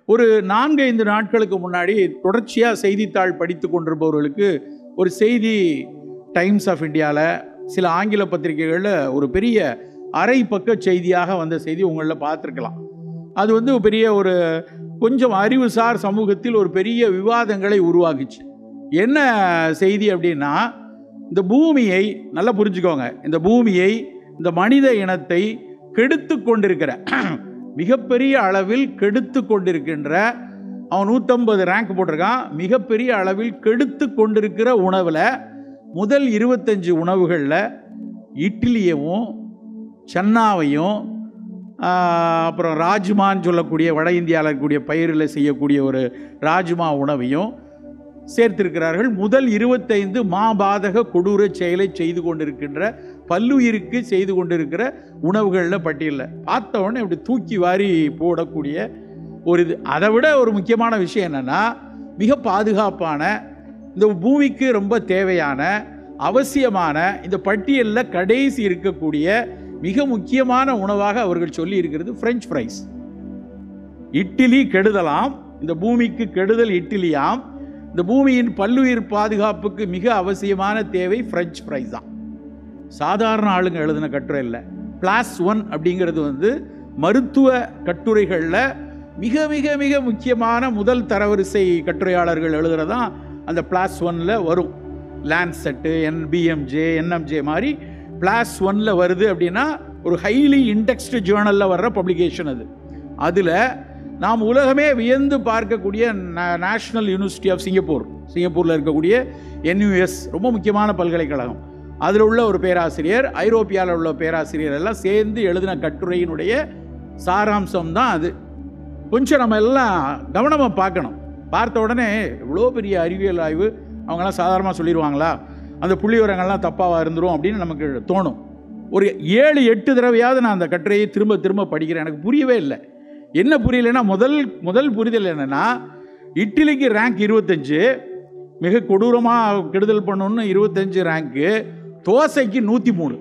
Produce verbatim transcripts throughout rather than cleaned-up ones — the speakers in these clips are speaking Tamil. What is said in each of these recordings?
ஒரு நான்கு ஐந்து நாட்களுக்கு முன்னாடி தொடர்ச்சியாக செய்தித்தாள் படித்து கொண்டிருப்பவர்களுக்கு ஒரு செய்தி டைம்ஸ் ஆஃப் இந்தியாவில் சில ஆங்கில பத்திரிகைகளில் ஒரு பெரிய அரை பக்க செய்தியாக வந்த செய்தி உங்களில் பார்த்துருக்கலாம். அது வந்து பெரிய ஒரு கொஞ்சம் அறிவுசார் சமூகத்தில் ஒரு பெரிய விவாதங்களை உருவாக்குச்சு. என்ன செய்தி அப்படின்னா, இந்த பூமியை நல்லா புரிஞ்சுக்கோங்க, இந்த பூமியை இந்த மனித இனத்தை கெடுத்து கொண்டிருக்கிற மிகப்பெரிய அளவில் கெடுத்து கொண்டிருக்கின்ற, அவன் நூற்றம்பது ரேங்க் போட்டிருக்கான், மிகப்பெரிய அளவில் கெடுத்து கொண்டிருக்கிற உணவில் முதல் இருபத்தஞ்சு உணவுகளில் இட்லியவும் சன்னாவையும் அப்புறம் ராஜ்மான்னு சொல்லக்கூடிய வட இந்தியாவில் இருக்கக்கூடிய பயிரில் செய்யக்கூடிய ஒரு ராஜ்மா உணவையும் சேர்த்திருக்கிறார்கள். முதல் இருபத்தைந்து மாபாதக கொடூர செயலை செய்து கொண்டிருக்கின்ற, பல்லுயிருக்கு செய்து கொண்டிருக்கிற உணவுகளில் பட்டியலில் பார்த்த உடனே இப்படி தூக்கி வாரி போடக்கூடிய ஒரு இது. அதை விட ஒரு முக்கியமான விஷயம் என்னென்னா, மிக பாதுகாப்பான, இந்த பூமிக்கு ரொம்ப தேவையான அவசியமான இந்த பட்டியலில் கடைசி இருக்கக்கூடிய மிக முக்கியமான உணவாக அவர்கள் சொல்லி இருக்கிறது பிரெஞ்சு ஃப்ரைஸ். இட்லி கெடுதலாம், இந்த பூமிக்கு கெடுதல் இட்லியாம், இந்த பூமியின் பல்லுயிர் பாதுகாப்புக்கு மிக அவசியமான தேவை பிரெஞ்சு ஃப்ரைஸ் தான். சாதாரண ஆளுங்க எழுதின கட்டுரை இல்லை. பிளாஸ் ஒன் அப்படிங்கிறது வந்து மருத்துவ கட்டுரைகளில் மிக மிக மிக முக்கியமான முதல் தரவரிசை கட்டுரையாளர்கள் எழுதுறதான் அந்த பிளாஸ் ஒன்ல வரும். லான்செட்டு, என்பிஎம்ஜே, என்எம்ஜே மாதிரி பிளாஸ் ஒன்ல வருது அப்படின்னா ஒரு ஹைலி இண்டெக்ஸ்டு ஜேர்னலில் வர்ற பப்ளிகேஷன் அது. அதில் நாம் உலகமே வியந்து பார்க்கக்கூடிய நேஷனல் யூனிவர்சிட்டி ஆஃப் சிங்கப்பூர், சிங்கப்பூரில் இருக்கக்கூடிய என்யூஎஸ் ரொம்ப முக்கியமான பல்கலைக்கழகம், அதில் உள்ள ஒரு பேராசிரியர், ஐரோப்பியாவில் உள்ள பேராசிரியர் எல்லாம் சேர்ந்து எழுதின கட்டுரையினுடைய சாராம்சம் தான் அது. கொஞ்சம் நம்ம எல்லாம் கவனமாக பார்க்கணும். பார்த்த உடனே இவ்வளோ பெரிய அறிவியல் ஆய்வு அவங்கெல்லாம் சாதாரணமாக சொல்லிடுவாங்களா, அந்த புள்ளி விவரங்கள்லாம் தப்பாக இருந்துரும் அப்படின்னு நமக்கு தோணும். ஒரு ஏழு எட்டு தடவையாவது நான் அந்த கட்டுரையை திரும்ப திரும்ப படிக்கிறேன். எனக்கு புரியவே இல்லை. என்ன புரியலைன்னா, முதல் முதல் புரிதல் என்னென்னா, இட்லிக்கு ரேங்க் இருபத்தஞ்சு, மிக கொடூரமாக கெடுதல் பண்ணணுன்னு இருபத்தஞ்சு ரேங்க்கு, தோசைக்கு நூற்றி மூணு.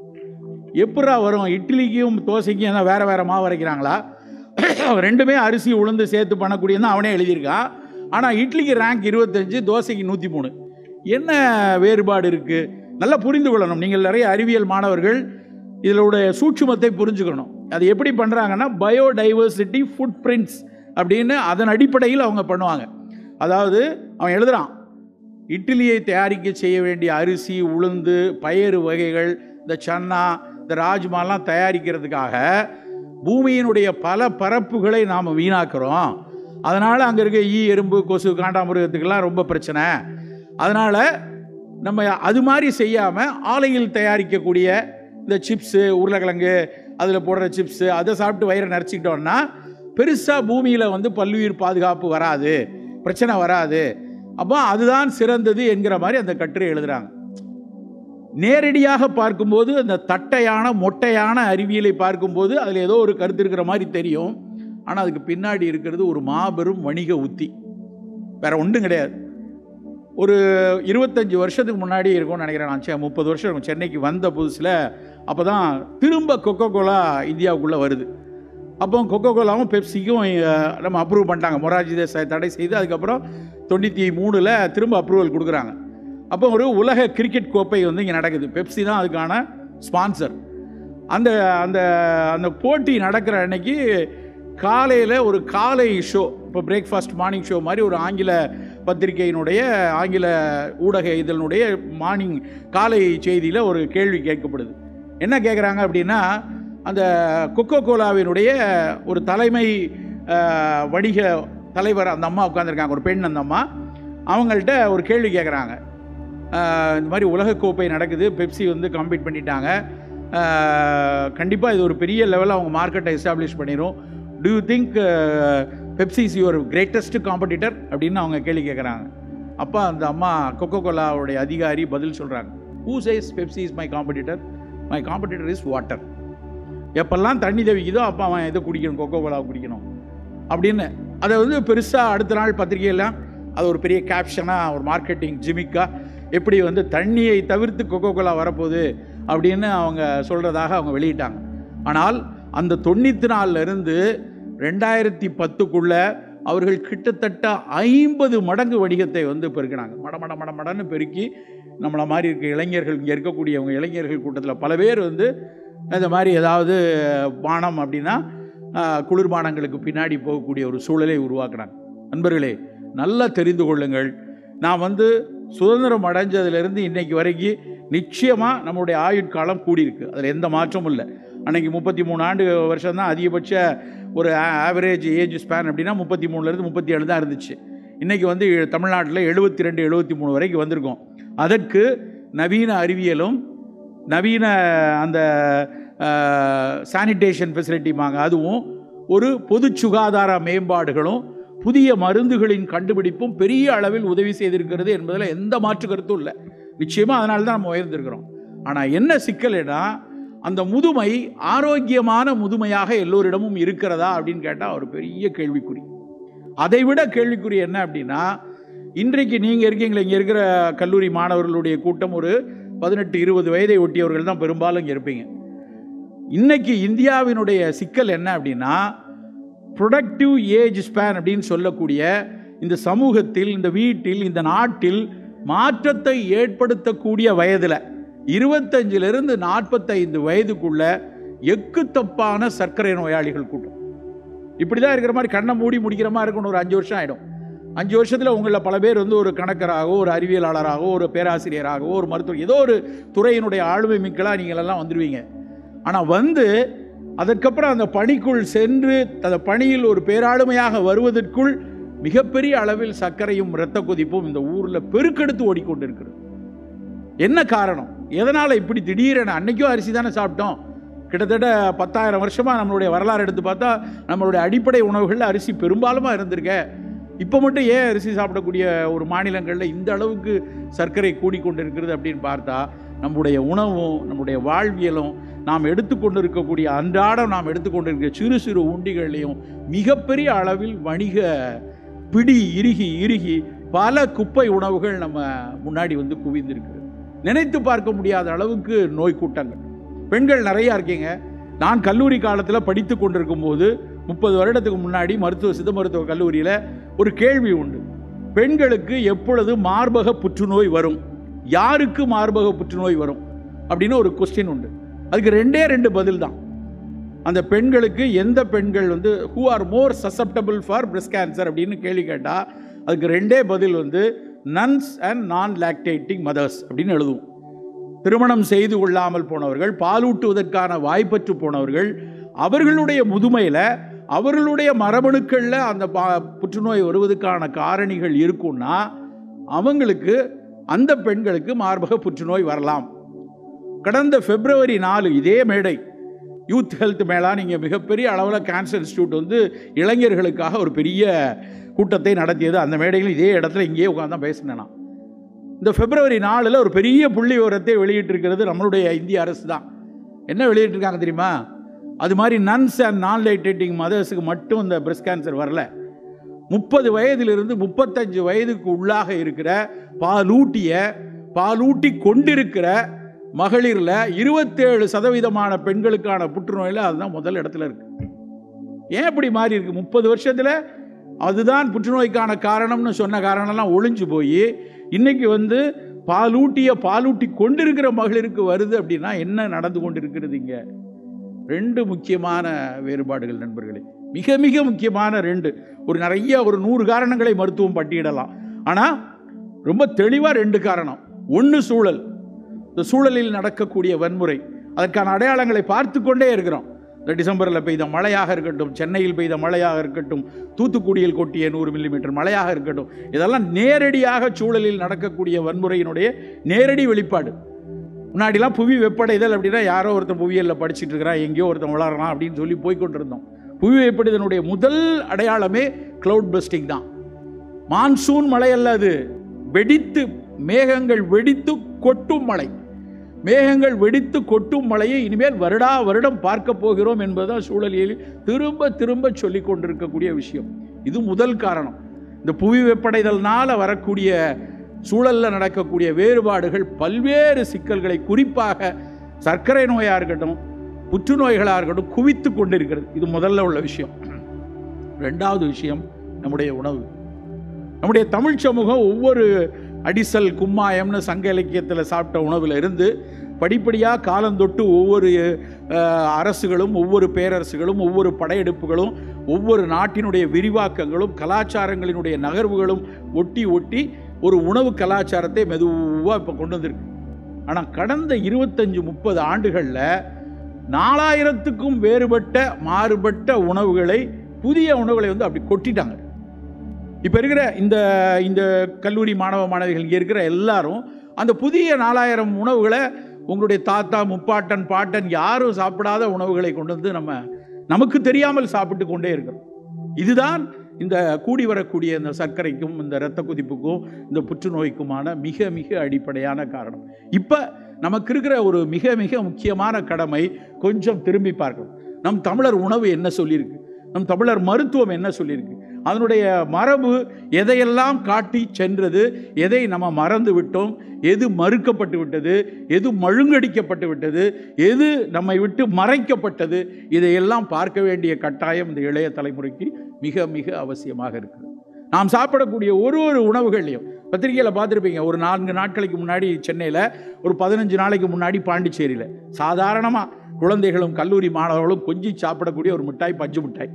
எப்படா வரும்? இட்லிக்கும் தோசைக்கும் என்ன வேறு வேறு மாவு அரைக்கிறாங்களா? ரெண்டுமே அரிசி உளுந்து சேர்த்து பண்ணக்கூடியதான் அவனே எழுதியிருக்கான். ஆனால் இட்லிக்கு ரேங்க் இருபத்தஞ்சு, தோசைக்கு நூற்றி மூணு. என்ன வேறுபாடு இருக்குது? நல்லா புரிந்து கொள்ளணும். நீங்கள் நிறைய அறிவியல் மாணவர்கள் இதனுடைய சூட்சுமத்தை புரிஞ்சுக்கணும். அது எப்படி பண்ணுறாங்கன்னா, பயோடைவர்சிட்டி ஃபுட் பிரிண்ட்ஸ் அப்படின்னு அதன் அடிப்படையில் அவங்க பண்ணுவாங்க. அதாவது அவன் எழுதுகிறான், இட்லியை தயாரிக்க செய்ய வேண்டிய அரிசி, உளுந்து, பயறு வகைகள், இந்த சன்னா, இந்த ராஜ்மாலாம் தயாரிக்கிறதுக்காக பூமியினுடைய பல பரப்புகளை நாம் வீணாக்குறோம். அதனால் அங்கே இருக்க ஈ, எறும்பு, கொசு, காண்டாமிருகத்துக்கெல்லாம் ரொம்ப பிரச்சனை. அதனால் நம்ம அது மாதிரி செய்யாமல் ஆலையில் தயாரிக்கக்கூடிய இந்த சிப்ஸு, உருளைக்கிழங்கு, அதில் போடுற சிப்ஸு, அதை சாப்பிட்டு வயிறை நிறச்சிக்கிட்டோன்னா பெருசாக பூமியில் வந்து பல்லுயிர் பாதுகாப்பு வராது, பிரச்சனை வராது. அப்போ அதுதான் சிறந்தது என்கிற மாதிரி அந்த கட்டுரை எழுதுகிறாங்க. நேரடியாக பார்க்கும்போது, அந்த தட்டையான மொட்டையான அறிவியலை பார்க்கும்போது அதில் ஏதோ ஒரு கருத்து இருக்கிற மாதிரி தெரியும். ஆனால் அதுக்கு பின்னாடி இருக்கிறது ஒரு மாபெரும் வணிக உத்தி, வேறு ஒன்றும் கிடையாது. ஒரு இருபத்தஞ்சி வருஷத்துக்கு முன்னாடி இருக்கும்னு நினைக்கிறேன். நான் முப்பது வருஷம் இருக்கும் சென்னைக்கு வந்த புதுசில். அப்போ தான் திரும்ப கொக்கோ கோலா இந்தியாவுக்குள்ளே வருது. அப்போ கொக்கோ கோலாவும் பெப்சிக்கும் நம்ம அப்ரூவ் பண்ணிட்டாங்க. மொரார்ஜி தேசாய் தடை செய்து அதுக்கப்புறம் தொண்ணூற்றி மூணில் திரும்ப அப்ரூவல் கொடுக்குறாங்க. அப்போ ஒரு உலக கிரிக்கெட் கோப்பை வந்து இங்கே நடக்குது. பெப்சி தான் அதுக்கான ஸ்பான்சர். அந்த அந்த அந்த போட்டி நடக்கிற அன்னைக்கு காலையில் ஒரு காலை ஷோ, இப்போ பிரேக்ஃபாஸ்ட் மார்னிங் ஷோ மாதிரி ஒரு ஆங்கில பத்திரிகையினுடைய, ஆங்கில ஊடக இதழினுடைய மார்னிங் காலை செய்தியில் ஒரு கேள்வி கேட்கப்படுது. என்ன கேட்குறாங்க அப்படின்னா, அந்த கொக்கோ கோலாவினுடைய ஒரு தலைமை வணிக தலைவர் அந்த அம்மா உட்காந்துருக்காங்க, ஒரு பெண். அந்த அம்மா அவங்கள்ட்ட ஒரு கேள்வி கேட்குறாங்க. இந்த மாதிரி உலகக்கோப்பை நடக்குது, பெப்சி வந்து கம்பீட் பண்ணிட்டாங்க, கண்டிப்பாக இது ஒரு பெரிய லெவலில் அவங்க மார்க்கெட்டை எஸ்டாப்ளிஷ் பண்ணிடும். Do you think Pepsi is your greatest competitor அப்படின்னு அவங்க கேள்வி கேட்குறாங்க. அப்போ அந்த அம்மா கொக்கோ கோலாவுடைய அதிகாரி பதில் சொல்கிறாங்க, who says Pepsi is my competitor? My competitor is water. எப்பெல்லாம் தண்ணி தவிக்குதோ அப்போ அவன் எதை குடிக்கணும், கொக்கோ கோலாவை குடிக்கணும் அப்படின்னு. அதை வந்து பெருசாக அடுத்த நாள் பத்திரிகையெல்லாம் அது ஒரு பெரிய கேப்ஷனாக, ஒரு மார்க்கெட்டிங் ஜிமிக்காக, எப்படி வந்து தண்ணியை தவிர்த்து கொக்கோ கோலா வரப்போகுது அப்படின்னு அவங்க சொல்கிறதாக அவங்க வெளியிட்டாங்க. ஆனால் அந்த தொண்ணூற்றி நாலுலேருந்து ரெண்டாயிரத்தி பத்துக்குள்ளே அவர்கள் கிட்டத்தட்ட ஐம்பது மடங்கு வணிகத்தை வந்து பெருக்கினாங்க. மட மட மட மடன்னு பெருக்கி நம்மளை மாதிரி இருக்க இளைஞர்கள், இங்கே இருக்கக்கூடியவங்க இளைஞர்கள் கூட்டத்தில் பல பேர் வந்து இந்த மாதிரி ஏதாவது பானம் அப்படின்னா குளிர்பானங்களுக்கு பின்னாடி போகக்கூடிய ஒரு சூழலை உருவாக்குனாங்க. நண்பர்களே, நல்லா தெரிந்து கொள்ளுங்கள், நான் வந்து சுதந்திரம் அடைஞ்சதுலேருந்து இன்றைக்கு வரைக்கும் நிச்சயமாக நம்மளுடைய ஆயுட்காலம் கூடியிருக்கு. அதில் எந்த மாற்றமும் இல்லை. அன்றைக்கி முப்பத்தி மூணு ஆண்டு வருஷம் தான் அதிகபட்ச ஒரு ஆவரேஜ் ஏஜ் ஸ்பேன் அப்படின்னா முப்பத்தி மூணுலேருந்து முப்பத்தி ஏழு தான் இருந்துச்சு. இன்றைக்கி வந்து தமிழ்நாட்டில் எழுபத்தி ரெண்டு எழுபத்தி மூணு வரைக்கும் வந்திருக்கோம். அதற்கு நவீன அறிவியலும் நவீன அந்த சானிடேஷன் ஃபெசிலிட்டிமாங்க, அதுவும் ஒரு பொது சுகாதார மேம்பாடுகளும் புதிய மருந்துகளின் கண்டுபிடிப்பும் பெரிய அளவில் உதவி செய்திருக்கிறது என்பதில் எந்த மாற்று கருத்தும் இல்லை. நிச்சயமாக அதனால தான் நம்ம உயர்ந்திருக்கிறோம். ஆனால் என்ன சிக்கல்னா, அந்த முதுமை ஆரோக்கியமான முதுமையாக எல்லோரிடமும் இருக்கிறதா அப்படின்னு கேட்டால் ஒரு பெரிய கேள்விக்குறி. அதை விட கேள்விக்குறி என்ன அப்படின்னா, இன்றைக்கு நீங்கள் இருக்கீங்களே, இங்கே இருக்கிற கல்லூரி மாணவர்களுடைய கூட்டம் ஒரு பதினெட்டு இருபது வயதை ஒட்டியவர்கள் தான் பெரும்பாலும் இங்கே இருப்பீங்க. இன்னைக்கு இந்தியாவினுடைய சிக்கல் என்ன அப்படின்னா, ப்ரொடக்டிவ் ஏஜ் ஸ்பேன் அப்படின்னு சொல்லக்கூடிய இந்த சமூகத்தில், இந்த வீட்டில், இந்த நாட்டில் மாற்றத்தை ஏற்படுத்தக்கூடிய வயதில் இருபத்தஞ்சிலிருந்து நாற்பத்தைந்து வயதுக்குள்ள எக்கு தப்பான சர்க்கரை நோயாளிகள் கூட்டம். இப்படி தான் இருக்கிற மாதிரி கண்ணை மூடி முடிக்கிற மாதிரி இருக்கணும். ஒரு அஞ்சு வருஷம் ஆகிடும். அஞ்சு வருஷத்தில் உங்களில் பல பேர் வந்து ஒரு கணக்கராகவோ, ஒரு அறிவியலாளராகவோ, ஒரு பேராசிரியராகவோ, ஒரு மருத்துவர், ஏதோ ஒரு துறையினுடைய ஆளுமை மிக்கலாக நீங்களெல்லாம் வந்துடுவீங்க. ஆனால் வந்து அதற்கப்புறம் அந்த பணிக்குள் சென்று அந்த பணியில் ஒரு பேராளுமையாக வருவதற்குள் மிகப்பெரிய அளவில் சர்க்கரையும் இரத்த கொதிப்பும் இந்த ஊரில் பெருக்கெடுத்து ஓடிக்கொண்டிருக்கிறது. என்ன காரணம்? எதனால் இப்படி திடீரென? அன்னைக்கும் அரிசி தானே சாப்பிட்டோம். கிட்டத்தட்ட பத்தாயிரம் வருஷமாக நம்மளுடைய வரலாறு எடுத்து பார்த்தா நம்மளுடைய அடிப்படை உணவுகளில் அரிசி பெரும்பாலுமாக இருந்திருக்க. இப்போ மட்டும் ஏன் அரிசி சாப்பிடக்கூடிய ஒரு மாநிலங்களில் இந்த அளவுக்கு சர்க்கரை கூடிக்கொண்டிருக்கிறது அப்படின்னு பார்த்தா, நம்முடைய உணவும் நம்முடைய வாழ்வியலும் நாம் எடுத்துக்கொண்டு இருக்கக்கூடிய அன்றாடம் நாம் எடுத்துக்கொண்டிருக்கிற சிறு சிறு உண்டிகளையும் மிகப்பெரிய அளவில் வணிக பிடி இறுகி இறுகி பல குப்பை உணவுகள் நம்ம முன்னாடி வந்து குவிந்திருக்கு. நினைத்து பார்க்க முடியாத அளவுக்கு நோய் கூட்டங்கள். பெண்கள் நிறையா இருக்கீங்க. நான் கல்லூரி காலத்தில் படித்து கொண்டிருக்கும் போது முப்பது வருடத்துக்கு முன்னாடி மருத்துவ சித்த மருத்துவ கல்லூரியில் ஒரு கேள்வி உண்டு. பெண்களுக்கு எப்பொழுது மார்பக புற்றுநோய் வரும், யாருக்கு மார்பக புற்றுநோய் வரும் அப்படின்னு ஒரு கொஸ்டின் உண்டு. அதுக்கு ரெண்டே ரெண்டு பதில் தான். அந்த பெண்களுக்கு எந்த பெண்கள் வந்து who are more susceptible for breast cancer அப்படின்னு கேள்வி கேட்டால் அதுக்கு ரெண்டே பதில் வந்து nuns and non lactating mothers அப்படின்னு எழுதுவோம். திருமணம் செய்து கொள்ளாமல் போனவர்கள், பாலூட்டுவதற்கான வாய்ப்பற்று போனவர்கள், அவர்களுடைய முதுமையில் அவர்களுடைய மரபணுக்களில் அந்த புற்றுநோய் வருவதற்கான காரணிகள் இருக்குன்னா அவங்களுக்கு, அந்த பெண்களுக்கு மார்பக புற்றுநோய் வரலாம். கடந்த பிப்ரவரி நாலு இதே மேடை யூத் ஹெல்த் மேளா, நீங்கள் மிகப்பெரிய அளவில் கேன்சர் இன்ஸ்டியூட் வந்து இளைஞர்களுக்காக ஒரு பெரிய கூட்டத்தை நடத்தியது. அந்த மேடையில் இதே இடத்துல இங்கேயே உட்காந்து தான் பேசினேன். இந்த பிப்ரவரி நாலில் ஒரு பெரிய புள்ளி விவரத்தை வெளியிட்டிருக்கிறது நம்மளுடைய இந்திய அரசு தான். என்ன வெளியிட்டிருக்காங்க தெரியுமா? அது மாதிரி நன்ஸ் அண்ட் நான் லாக்டேட்டிங் மதர்ஸுக்கு மட்டும் இந்த பிரெஸ்ட் கேன்சர் வரல. முப்பது வயதிலிருந்து முப்பத்தஞ்சு வயதுக்கு உள்ளாக இருக்கிற பாலூட்டிய பாலூட்டி கொண்டிருக்கிற மகளிரில் இருபத்தேழு சதவீதமான பெண்களுக்கான புற்றுநோயில் அதுதான் முதல் இடத்துல இருக்கு. ஏன் இப்படி மாறி இருக்கு? முப்பது வருஷத்தில் அதுதான் புற்றுநோய்க்கான காரணம்னு சொன்ன காரணம்லாம் ஒழிஞ்சு போய் இன்னைக்கு வந்து பாலூட்டிய பாலூட்டி கொண்டிருக்கிற மகளிருக்கு வருது. அப்படின்னா என்ன நடந்து கொண்டிருக்கிறது? இங்கே ரெண்டு முக்கியமான வேறுபாடுகள் நண்பர்களே, மிக மிக முக்கியமான ரெண்டு. ஒரு நிறைய ஒரு நூறு காரணங்களை மருத்துவம் பட்டியலிடலாம். ஆனால் ரொம்ப தெளிவாக ரெண்டு காரணம். ஒன்று சூழல், இந்த சூழலில் நடக்கக்கூடிய வன்முறை, அதற்கான அடையாளங்களை பார்த்து கொண்டே இருக்கிறோம். இந்த டிசம்பரில் பெய்த மழையாக இருக்கட்டும், சென்னையில் பெய்த மழையாக இருக்கட்டும், தூத்துக்குடியில் கொட்டிய நூறு மில்லிமீட்டர் மழையாக இருக்கட்டும், இதெல்லாம் நேரடியாக சூழலில் நடக்கக்கூடிய வன்முறையினுடைய நேரடி வெளிப்பாடு. முன்னாடிலாம் புவி வெப்படைதல் அப்படின்னா யாரோ ஒருத்தன் புவியியலில் படிச்சுட்டு இருக்கிறான், எங்கேயோ ஒருத்தன் வளரலாம் அப்படின்னு சொல்லி போய்கொண்டிருந்தோம். புவி வெப்படைதனுடைய முதல் அடையாளமே கிளவுட் பஸ்டிங் தான். மான்சூன் மழை அல்ல, அது வெடித்து மேகங்கள் வெடித்து கொட்டும் மழை. மேகங்கள் வெடித்து கொட்டும் மழையை இனிமேல் வருடா வருடம் பார்க்க போகிறோம் என்பதுதான் சூழலியல் திரும்ப திரும்ப சொல்லி கொண்டிருக்கக்கூடிய விஷயம். இது முதல் காரணம். இந்த புவி வெப்படைதல்னால வரக்கூடிய சூழலில் நடக்கக்கூடிய வேறுபாடுகள் பல்வேறு சிக்கல்களை, குறிப்பாக சர்க்கரை நோயாக இருக்கட்டும், புற்றுநோய்களாக இருக்கட்டும், குவித்து கொண்டிருக்கிறது. இது முதல்ல உள்ள விஷயம். ரெண்டாவது விஷயம் நம்முடைய உணவு. நம்முடைய தமிழ் சமூகம் ஒவ்வொரு அடிசல் கும்மாயம்னு சங்க இலக்கியத்தில் சாப்பிட்ட உணவில் இருந்து படிப்படியாக காலந்தொட்டு ஒவ்வொரு அரசுகளும் ஒவ்வொரு பேரரசுகளும் ஒவ்வொரு படையெடுப்புகளும் ஒவ்வொரு நாட்டினுடைய விரிவாக்கங்களும் கலாச்சாரங்களினுடைய நகர்வுகளும் ஒட்டி ஒட்டி ஒரு உணவு கலாச்சாரத்தை மெதுவாக இப்போ கொண்டு வந்திருக்கு. ஆனால் கடந்த இருபத்தஞ்சு முப்பது ஆண்டுகளில் நாலாயிரத்துக்கும் வேறுபட்ட மாறுபட்ட உணவுகளை புதிய உணவுகளை வந்து அப்படி கொட்டிட்டாங்க. இப்போ இருக்கிற இந்த இந்த கல்லூரி மாணவ மாணவிகள் இங்கே இருக்கிற எல்லாரும் அந்த புதிய நாலாயிரம் உணவுகளை உங்களுடைய தாத்தா முப்பாட்டன் பாட்டன் யாரும் சாப்பிடாத உணவுகளை கொண்டு வந்து நம்ம நமக்கு தெரியாமல் சாப்பிட்டு கொண்டே இருக்கிறோம். இதுதான் இந்த கூடி வரக்கூடிய இந்த சர்க்கரைக்கும் இந்த இரத்த கொதிப்புக்கும் இந்த புற்றுநோய்க்குமான மிக மிக அடிப்படையான காரணம். இப்போ நமக்கு இருக்கிற ஒரு மிக மிக முக்கியமான கடமை கொஞ்சம் திரும்பி பார்க்கணும். நம் தமிழர் உணவு என்ன சொல்லியிருக்கு, நம் தமிழர் மருத்துவம் என்ன சொல்லியிருக்கு, அதனுடைய மரபு எதையெல்லாம் காட்டி சென்றது, எதை நம்ம மறந்து விட்டோம், எது மறுக்கப்பட்டு விட்டது, எது மழுங்கடிக்கப்பட்டு விட்டது, எது நம்மை விட்டு மறைக்கப்பட்டது, இதையெல்லாம் பார்க்க வேண்டிய கட்டாயம் இந்த இளைய தலைமுறைக்கு மிக மிக அவசியமாக இருக்குது. நாம் சாப்பிடக்கூடிய ஒரு ஒரு உணவுகள்லையும் பத்திரிகையில் பார்த்துருப்பீங்க, ஒரு நான்கு நாட்களுக்கு முன்னாடி சென்னையில், ஒரு பதினஞ்சு நாளைக்கு முன்னாடி பாண்டிச்சேரியில் சாதாரணமாக குழந்தைகளும் கல்லூரி மாணவர்களும் கொஞ்சம் சாப்பிடக்கூடிய ஒரு மிட்டாய் பஞ்சு மிட்டாய்.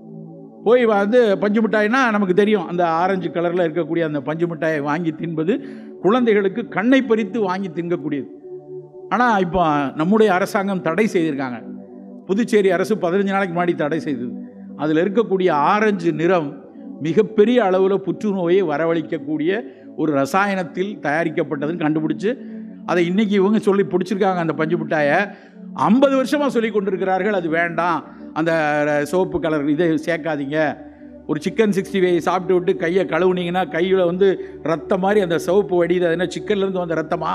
போய் வந்து பஞ்சு மிட்டாய்னா நமக்கு தெரியும், அந்த ஆரஞ்சு கலரில் இருக்கக்கூடிய அந்த பஞ்சு மிட்டாயை வாங்கி தின்பது குழந்தைகளுக்கு கண்ணை பறித்து வாங்கி திங்கக்கூடியது. ஆனால் இப்போ நம்முடைய அரசாங்கம் தடை செய்திருக்காங்க. புதுச்சேரி அரசு பதினஞ்சு நாளைக்கு முன்னாடி தடை செய்தது. அதில் இருக்கக்கூடிய ஆரஞ்சு நிறம் மிகப்பெரிய அளவில் புற்றுநோயை வரவழைக்கக்கூடிய ஒரு ரசாயனத்தில் தயாரிக்கப்பட்டதுன்னு கண்டுபிடிச்சு அதை இன்றைக்கி இவங்க சொல்லி பிடிச்சிருக்காங்க. அந்த பஞ்சு மிட்டாயை ஐம்பது வருஷமாக சொல்லி கொண்டிருக்கிறார்கள், அது வேண்டாம், அந்த சோப்பு கலர் இதை சேர்க்காதீங்க. ஒரு சிக்கன் சிக்ஸ்டி ஃபைவ் சாப்பிட்டு விட்டு கையை கழுவுனீங்கன்னா கையில் வந்து ரத்தம் மாதிரி அந்த சோப்பு வடிது, அது என்ன சிக்கன்லேருந்து வந்த ரத்தமா?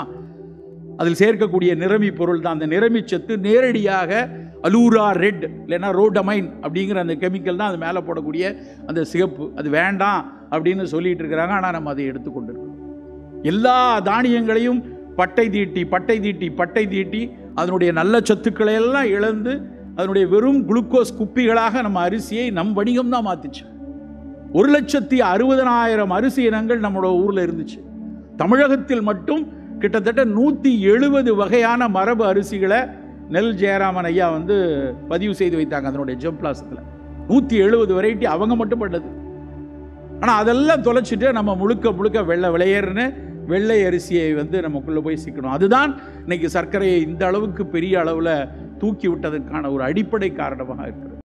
அதில் சேர்க்கக்கூடிய நிறமி பொருள் தான். அந்த நிறமி சத்து நேரடியாக அலூரா ரெட் இல்லைன்னா ரோடமைன் அப்படிங்கிற அந்த கெமிக்கல் தான் அது மேலே போடக்கூடிய அந்த சிகப்பு. அது வேண்டாம் அப்படின்னு சொல்லிட்டு இருக்கிறாங்க. ஆனால் நம்ம அதை எடுத்துக்கொண்டிருக்கோம். எல்லா தானியங்களையும் பட்டை தீட்டி பட்டை தீட்டி பட்டை தீட்டி அதனுடைய நல்ல சத்துக்களை எல்லாம் இழந்து அதனுடைய வெறும் குளுக்கோஸ் குப்பிகளாக நம்ம அரிசியை நம் வணிகம் தான் மாற்றிச்சு. ஒரு லட்சத்தி அறுபதனாயிரம் அரிசி இனங்கள் நம்மளோட ஊரில் இருந்துச்சு. தமிழகத்தில் மட்டும் கிட்டத்தட்ட நூற்றி எழுபது வகையான மரபு அரிசிகளை நெல் ஜெயராமன் ஐயா வந்து பதிவு செய்து வைத்தாங்க. அதனுடைய ஜெம்பிளாசத்தில் நூற்றி எழுபது வெரைட்டி அவங்க மட்டும் பண்ணது. ஆனால் அதெல்லாம் தொலைச்சிட்டு நம்ம முழுக்க முழுக்க வெள்ளை விளையர்னு வெள்ளை அரிசியை வந்து நமக்குள்ளே போய் சிக்கணும். அதுதான் இன்னைக்கு சர்க்கரையை இந்த அளவுக்கு பெரிய அளவில் தூக்கி விட்டதற்கான ஒரு அடிப்படை காரணமாக இருக்கிறது.